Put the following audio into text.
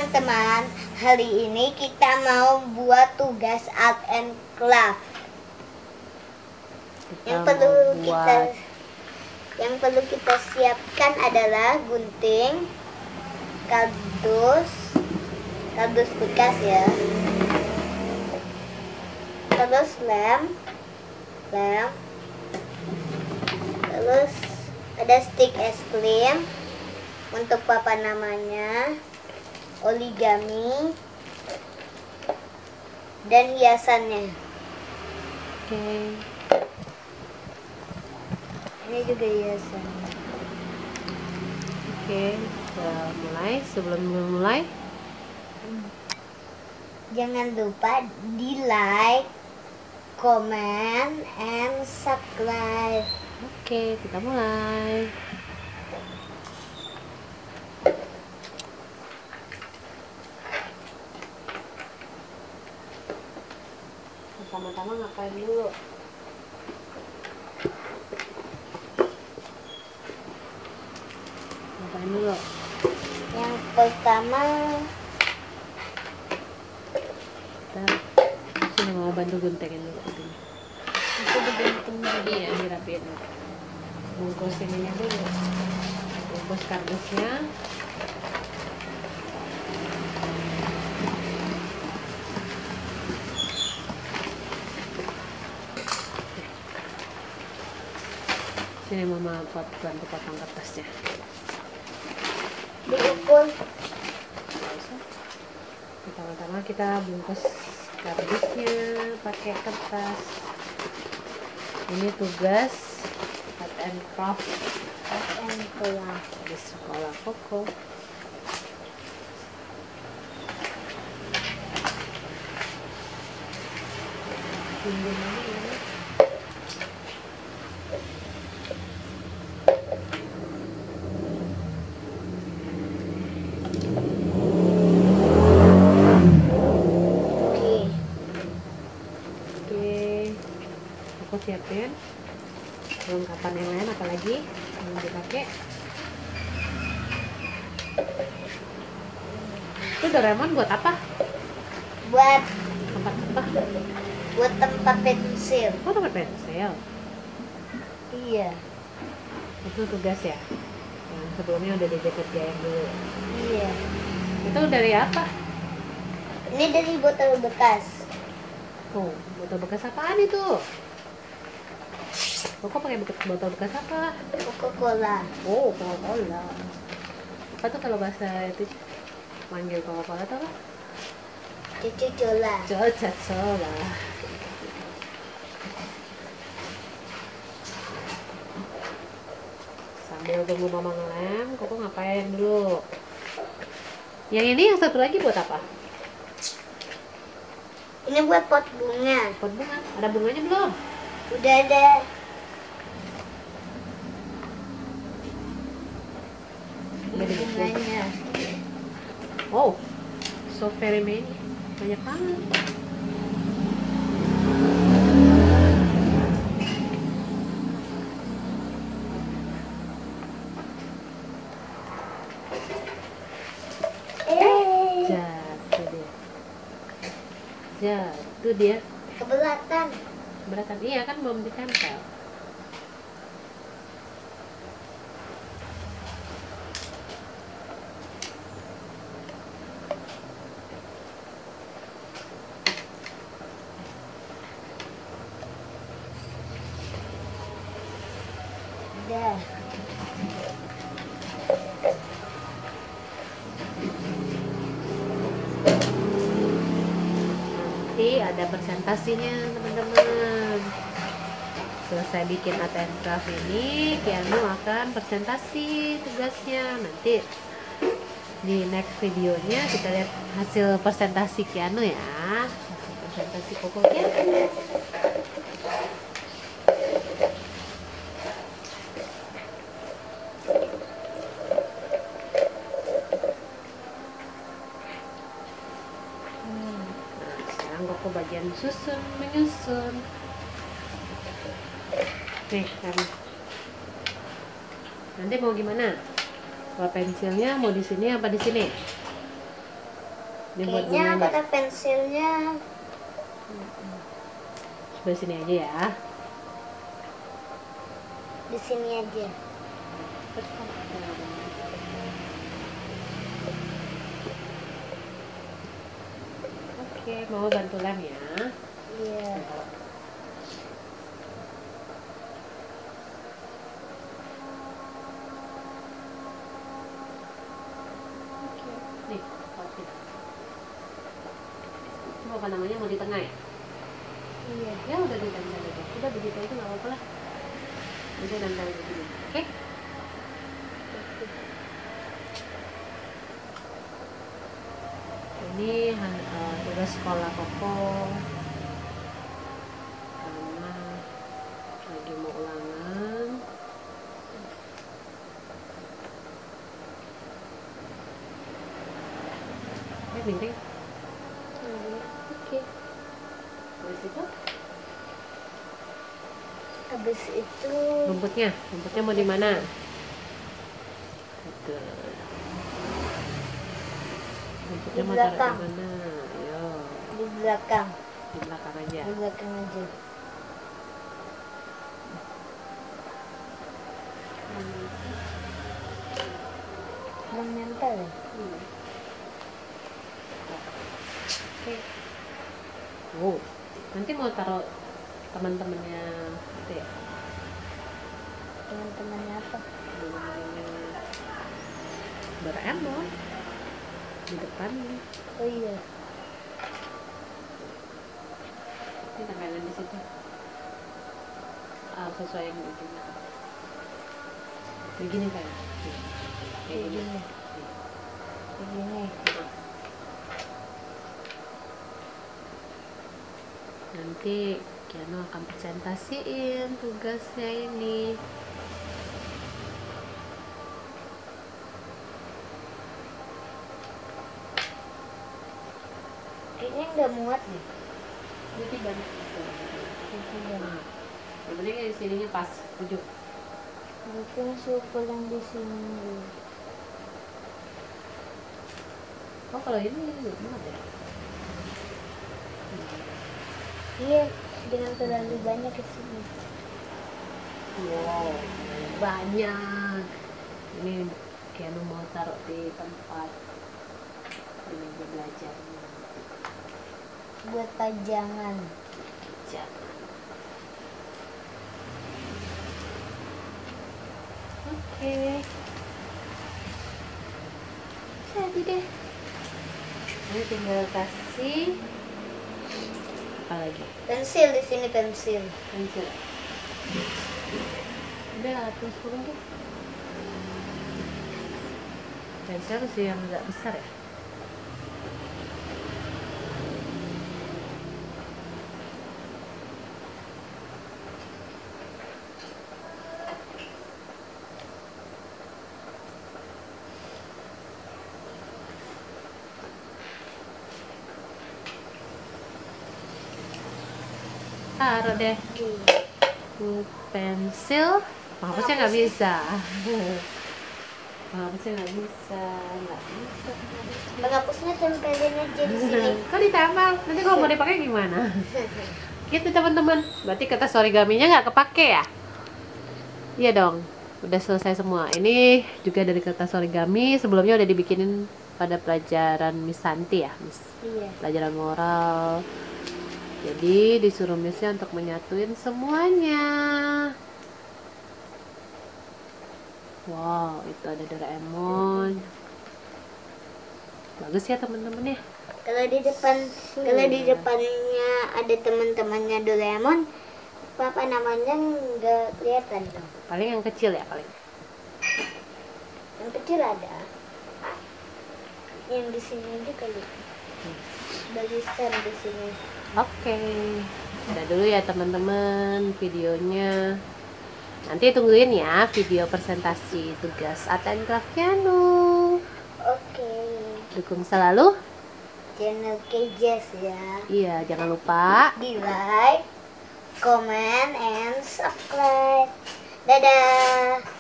teman-teman, hari ini kita mau buat tugas art and craft. Yang perlu kita siapkan adalah gunting, kardus bekas ya, terus lem, terus ada stick es krim untuk papan namanya, origami, dan hiasannya. Oke. Ini juga hiasannya. Oke, kita mulai. Sebelum memulai, jangan lupa di like, comment, and subscribe. oke, kita mulai. Pertama-tama ngapain dulu? Ngapain dulu? Yang pertama, Kita sini mau bantu guntingin dulu ini. itu digunting dulu. Iya, dirapiin. Bungkus ininya dulu. Bungkus kardusnya. Sini mama bantu potong kertasnya. Diukur. Pertama-tama kita bungkus kardusnya pakai kertas. Ini tugas art and craft di sekolah Koko. Aku siapin perlengkapan yang lain, apalagi yang dipakai. Itu Doraemon buat apa? Buat Tempat apa? tempat pensil. Oh, tempat pensil. Iya. Itu tugas ya? Yang sebelumnya udah dikerjain dulu. Iya. Itu dari apa? Ini dari botol bekas. Oh, botol bekas apaan itu? Koko pakai botol bekas apa? Coca-Cola. Oh, Coca-Cola. Apa tuh kalau bahasa itu manggil Coca-Cola tuh apa? Coca-Cola. Coca-Cola. Sambil tunggu mama ngelem, Koko ngapain dulu? Yang ini yang satu lagi buat apa? Ini buat pot bunga. Pot bunga. Ada bunganya belum? Udah ada. Udah dibikin. Bunganya. Oh, so very many. Banyak banget. Jatuh dia. Keberatan. Beratan. Iya kan belum ditempel. Udah. Nanti ada presentasinya teman-teman. Selesai bikin art and craft ini, Keanu akan presentasi tugasnya. Nanti di next videonya kita lihat hasil presentasi Keanu ya. Hasil presentasi Koko Keanu. Koko bagian menyusun. Nih, kan. Nanti mau gimana? Kalau pensilnya mau di sini apa di sini? Ini buat Kayaknya bunganya. pada pensilnya Sebelah sini aja ya. di sini aja. Oke, mau bantu lem ya. Iya. Oke, nih, kopi. Mau apa namanya, mau di tengah ya? Iya. Ya udah ditempel aja. Udah begitu aja nggak apa-apa lah. Udah nempel begini. Oke? Ini tugas sekolah Koko karena lagi mau ulangan. Miring. Oke. Habis itu Rumputnya mau di mana? Betul. Rumputnya Di mau taruh belakang. di mana? Ayo, di belakang. di belakang aja. Di belakang aja. Belum nempel ya? Oke. Oh, nanti mau taruh teman-temannya itu ya? Teman-temannya apa? Teman-temannya Doraemon di depan nih. Oh iya. Ini tempelin di situ. Sesuai yang begini. Begini kayak. Kayak gini. Begini. Nanti Kiano akan presentasiin tugasnya ini. Kayaknya nggak muat nih. Jadi banyak. Yang penting di sininya pas, tujuh. Mungkin syukur yang di sini. Oh kalau ini muat ya? Iya, dengan terlalu banyak ke sini. Wow, banyak. Ini Kiano mau taruh di tempat di meja belajarnya. Buat pajangan. Jangan. Oke. Jadi deh. Ini tinggal kasih apa lagi? Pensil di sini pensil. Pensil. Udah lah, terus turun tuh. Pensil harus yang agak besar ya. Taruh deh. Pensil. Menghapusnya nggak bisa. Menghapusnya nggak bisa. Penghapusnya tempelin aja di sini. Kok ditempel? Nanti kalau mau dipakai gimana? Gitu teman-teman. Berarti kertas origaminya nggak kepake ya? Iya dong. Udah selesai semua. Ini juga dari kertas origami. Sebelumnya udah dibikinin pada pelajaran Miss Santi ya, Miss. Iya. Pelajaran moral. Jadi disuruh Missnya untuk menyatuin semuanya. Wow, itu ada Doraemon. Bagus ya teman-teman ya. Kalau di depannya ada teman-temannya Doraemon, apa namanya nggak kelihatan dong. Paling yang kecil ya paling. Yang kecil ada. Yang di sini aja kali. Balisan di sini. Oke. Udah dulu ya teman-teman videonya. Nanti tungguin ya video presentasi tugas Art and Craft Kiano. Oke. Dukung selalu. Channel KJS ya. Iya, jangan lupa Di like, comment, and subscribe. Dadah.